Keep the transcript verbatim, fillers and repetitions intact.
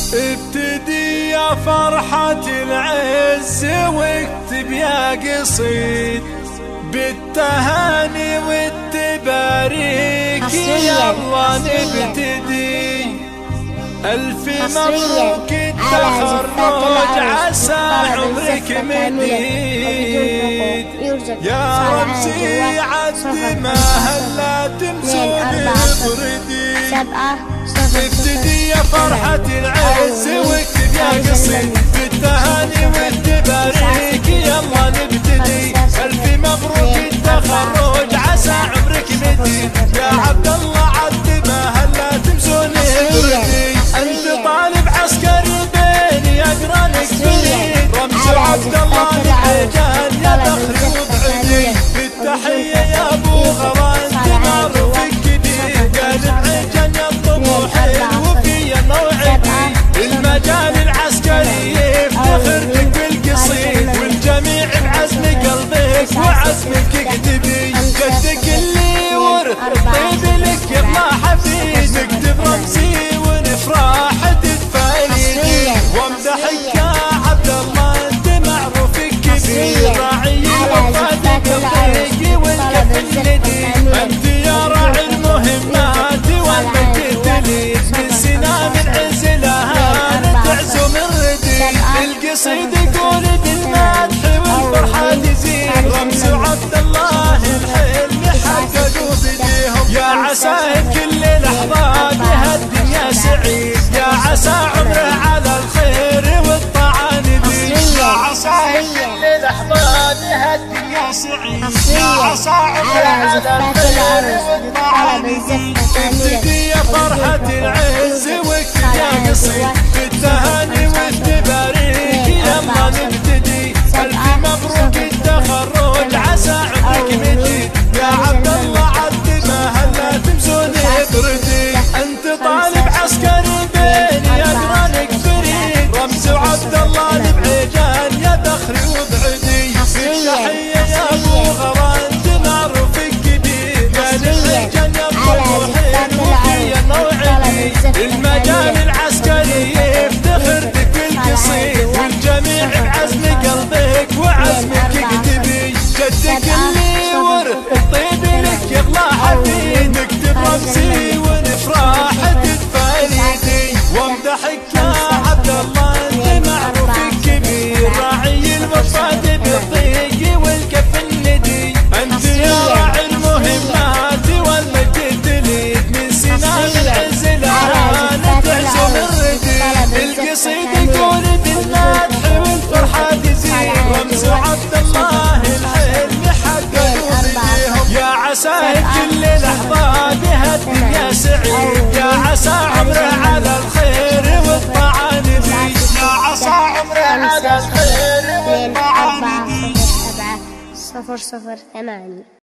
ابتدي يا فرحة العز واكتب يا قصيد بالتهاني والتباريك يلا نبتدي. ألف مبروك التخرج عسى عمرك مديد يا رمزي عد ما هلا تمسون بردي. ابتدي يا فرحة العز واكتب يا قصيد بالتهاني والتباريك يلا نبتدي. ألف مبروك التخرج عسى عمرك مديد يا عبد الله عد ما هلا تمسون بردي. أنت طالب عسكري بيني أقرانك بريد رمز عبد الله العجان يا دخلي وبعدي. بالتحية يا أبو غرا أنت معروفك كبير قالب عجان يا الطموح الوفي موعدي. المجال العسكري يفتخر بك بالقصيد والجميع بعزم قلبك وعزمك اكتبي. قدك اللي ورث الطيب لك يطلع حفيد نكتب رمزي ونفرح تتفانيدي. وامدحك يا عبد الله انت معروفك كبير راعي الوفاد بالطريق والكف الندي. انت يا راعي المهمات والمجد لي من سنام العز لها تعزم الردي. القصيد يقول بالمدح والفرحة تزيد رمز عبد الله الحلم حققوا بديهم. يا عسى كل لحظة بها الدنيا سعيد يا عسى عمره على الخير والطاعة نبي. يا عسى كل لحظة بها الدنيا سعيد يا عسى عمره على الخير والطاعة نبي. ابتدي يا فرحة العز واكتب يا قصيد بالتهاني والتباريك يلا نبتدي. ألف مبروك التخرج عسى عمرك مديد يا عبد الله عد ما هلا تمسون بردي. أنت طالب عسكري بيني أقرانك بريد رمز عبد الله العجان يا دخلي وبعدي. بالتحية يا أبو غرا أنت معروفك كبير قال العجان يا الطموح الوفي موعدي. المجال العسكري يفتخر بك بالقصيد والجميع بعزم قلبك وعزمك اكتبي. جدك اللي ورث الطيب لك يطلع حفيد نكتب رمزي ونفرح تتفانيدي. وامدحك يا عبد الله انت معروفك كبير راعي الوفاد بالطيق والكف الندي. انت يا راعي المهمات والمجد ليك من سنام العز لها تعزم الردي. القصيد يقول بالمدح والفرحة تزيد رمز عبد الله الحلم حققوا بديهم. يا عسى كل لحظة بها الدنيا سعيد يا عسى عمره على الخير والطاعة نبي. يا عسى عمره على الخير والطاعة نبي. صفر صفر ثمانية.